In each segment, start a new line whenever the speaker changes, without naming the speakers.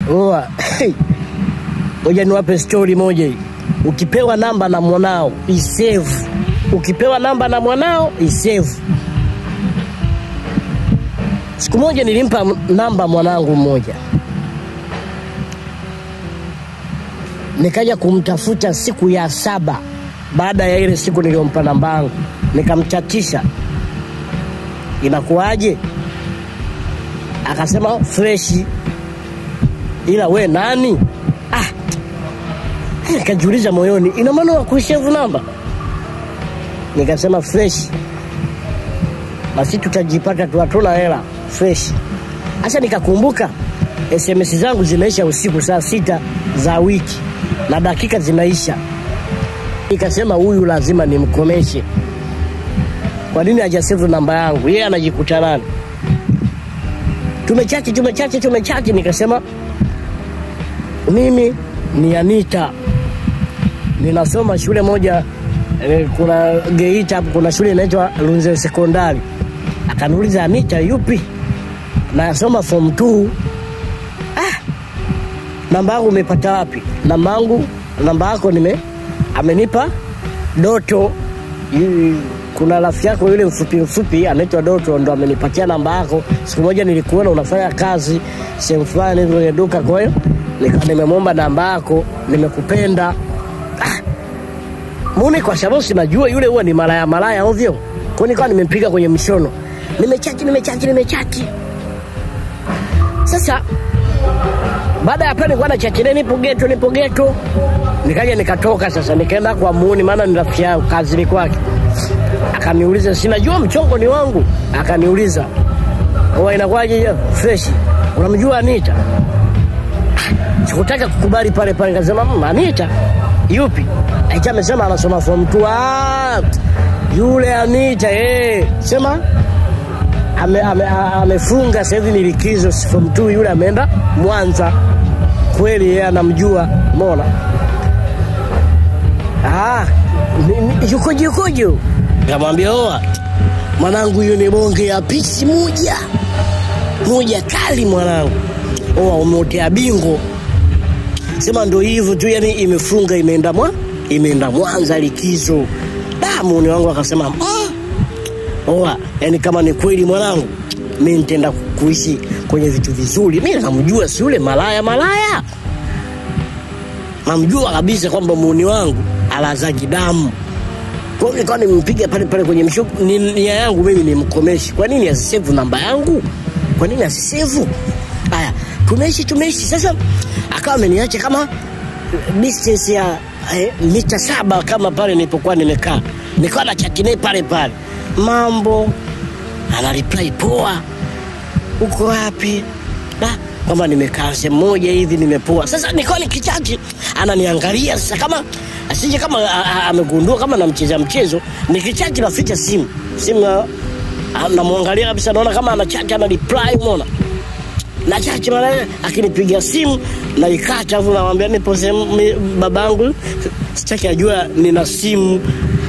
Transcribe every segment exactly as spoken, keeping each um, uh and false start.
Oa. Ngoja niwape story moja hii. Ukipewa namba na mwanao, isave. Ukipewa namba na mwanao, isave. Siku moja nilimpa namba mwanangu mmoja. Nikaja kumtafuta siku ya saba baada ya ile siku niliyompa namba yangu. Nikamchatisha. Inakuaje? Akasema fresh. Ila we nani? Ah. Nikajiuliza moyoni, ina maana wa kusave namba? Nikasema fresh. Basi tutajipata tu hatuna hela, fresh. Sasa nikakumbuka S M S zangu zinaisha usiku saa sita za wiki na dakika zinaisha. Nikasema huyu lazima nimkomeshe. Kwa nini hajasave namba yangu? Yeye anajikuta nani? Tumechati tumechati tumechati nikasema mimi ni Anita. Ninasoma shule moja eh, kuna Geita hapo kuna shule inaitwa Lunze Sekondari. Akaniuliza Anita yupi? Nasoma form two. Ah. Namba yangu umepata wapi? Namba yangu, namba yako nime amenipa Doto. Kuna rafiki yako yule mfupi mfupi anaitwa Doto ndo amenipatia namba yako. Siku moja nilikuona unafanya kazi sehemu fulani kwenye duka, kwa hiyo nika nimemomba namba yako, nimekupenda. Ah. Mimi kwa sababu sinajua yule huwa ni malaya malaya ovyo. Kwa nini kwa nimempiga kwenye mshono? Nimechati nimechati nimechati. Sasa baada ya pale nilikuwa na chati nipo geto nipo geto. Nikaja nikatoka sasa nikaenda kwa muuni maana ni rafiki yangu kazini kwake. Akaniuliza sinajua mchongo ni wangu. Akaniuliza wewe inakuwaje fresh? Unamjua Anita? Sikutaka kukubali pale pale nikasema mmm Anita yupi? Acha amesema anasoma form two. Ah, yule Anita eh sema ame amefunga sasa hivi ni likizo form two, yule ameenda Mwanza. Kweli yeye anamjua, umeona? Ah, yuko yuko yuko. Nikamwambia oa mwanangu huyu ni bonge ya pisi moja. Moja kali mwanangu. Oa umeotea bingo. Sema ndo hivyo tu, yani imefunga imeenda mwa imeenda Mwanza likizo. Damu ni wangu akasema ah. Oa yani kama ni kweli mwanangu mimi nitaenda kuishi kwenye vitu vizuri. Mimi namjua si yule malaya malaya. Namjua kabisa kwamba muuni wangu alazaji damu. Kwa hiyo kwa nini nimpiga pale pale kwenye mshoku? Nia yangu mimi nimkomeshe. Kwa nini asisave namba yangu? Kwa nini asisave? Haya, tumeishi tumeishi. Sasa akawa ameniacha kama distance ya eh, mita saba kama pale nilipokuwa nimekaa. Nikawa na chat naye pale pale. Mambo ana reply poa. Uko wapi? Na kama nimekaa sehemu moja hivi nimepoa. Sasa nikawa nikichati ananiangalia sasa kama asije kama amegundua kama namcheza mchezo, nikichati naficha simu. Simu namuangalia kabisa naona kama anachati ana reply umeona. Na chati mara akinipigia simu na ikata afu namwambia nipo babangu sitaki ajua nina simu.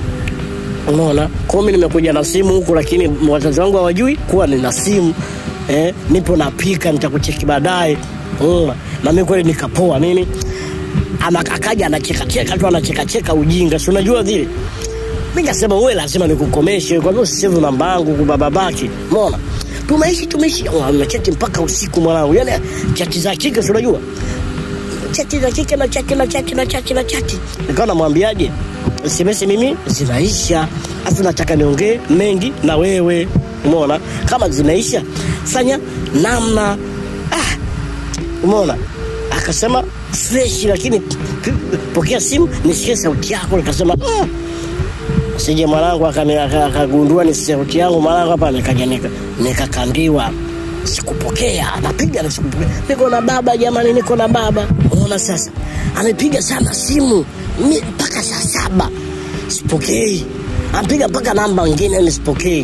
Unaona? Kwa mimi nimekuja na simu huko lakini wazazi wangu hawajui kuwa nina simu. Eh, nipo napika nitakucheki baadaye. Unaona? Na mimi kweli nikapoa nini? Ama akaja anacheka cheka tu anacheka cheka ujinga. Si unajua vile? Mimi nasema wewe lazima nikukomeshe kwa nini usisave namba yangu kwa babake. Unaona? Tumeishi tumeishi amechati mpaka usiku mwanangu. Yaani chati za kike si unajua? Chati za kike na chati na chati na chati na chati. Nikawa namwambiaje? S M S mimi zinaisha. Afu nataka niongee mengi na wewe. Umeona? Kama zinaisha fanya namna. Ah. Umeona? Akasema fresh lakini pokea simu nisikie sauti yako. Nikasema mm. Sije mwanangu akagundua ni sauti yangu mwanangu hapa nikajanika. Nikakandiwa. Sikupokea, anapiga na sikupokea. Niko na baba jamani, niko na baba. Unaona sasa? Amepiga sana simu mpaka saa saba. Sipokei. Anapiga mpaka namba nyingine nisipokei.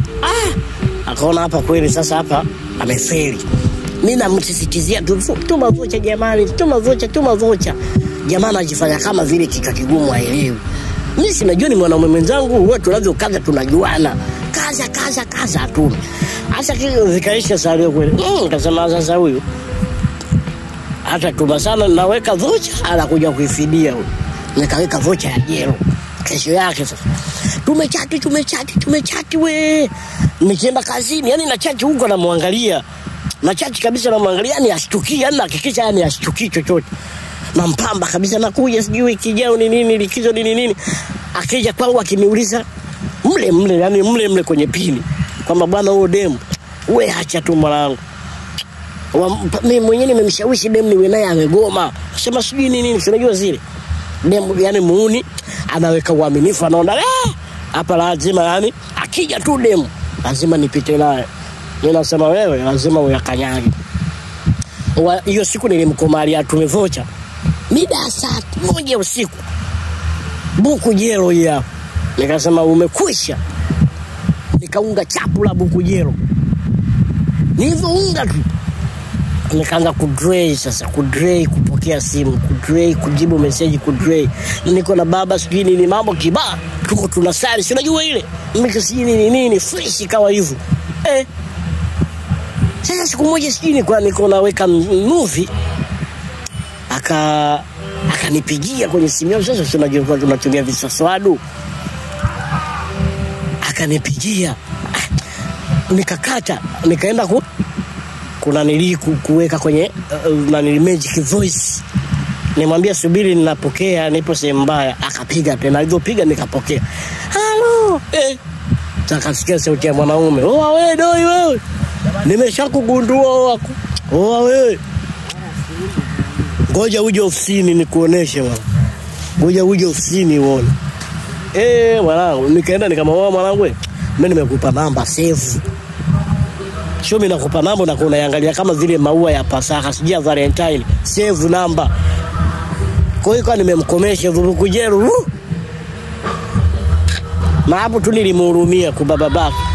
Ah! Akaona hapa kweli sasa hapa amefeli. Mimi namsisitizia tu tuma vocha jamani, tuma vocha, tuma vocha. Jamaa anajifanya kama vile kichwa kigumu haelewi. Mimi sinajua ni mwanaume mwenzangu, wote tunavyokaza tunajuana. Kaza kaza kaza tu. Hasa kile zikaisha saa leo kweli. Mm, kasema sasa huyu hata tuma sana naweka vocha anakuja kuifidia huyo. Nikaweka vocha ya jelo. Kesho yake sasa tumechati tumechati tumechati we. Nikienda kazini yani na chati huko na muangalia. Na chati kabisa na muangalia ni ashtuki yani hakikisha yani ashtuki chochote. Na mpamba kabisa nakuja sijui kijao ni nini likizo nini nini. Akija kwangu akiniuliza mle mle yani mle mle kwenye pini. Kwamba bwana huo demu we acha tu mwanangu. Mimi mwenyewe nimemshawishi demu niwe naye amegoma. Sema sijui nini nini unajua zile. Demu yani muuni anaweka uaminifu anaona eh hapa lazima yani akija tu demu lazima nipite naye. Ninasema wewe lazima uyakanyage. Hiyo siku nilimkomalia tumevocha. Mida saa moja usiku. Buku jelo ya. Nikasema umekwisha. Nikaunga chapu la buku jelo. Nilivyounga tu nikaanza kudray sasa kudray kupokea simu kudray kujibu message kudray niko na baba sijui ni mambo kibaa tuko tunasali si unajua ile mimi nini nini fresh kawa hivyo eh sasa siku moja sijui kwa niko naweka movie aka akanipigia kwenye simu yangu sasa tunajua tunatumia visaswadu akanipigia nikakata nikaenda ku kuna niliku kuweka kwenye uh, na nili magic voice nimwambia subiri ninapokea nipo sehemu mbaya akapiga tena alipopiga nikapokea halo eh takasikia sauti ya mwanaume oa wewe doi wewe nimeshakugundua wako oa wewe ngoja uje ofisini nikuoneshe bwana ngoja uje ofisini uone eh mwanangu nikaenda nikamwambia mwanangu wewe mimi nimekupa namba save. Sio mimi nakupa namba na kunaangalia kama vile maua ya Pasaka sijia Valentine save namba. Kwa hiyo kwa nimemkomesha vurugu jero. Na hapo tu nilimhurumia kwa baba babake.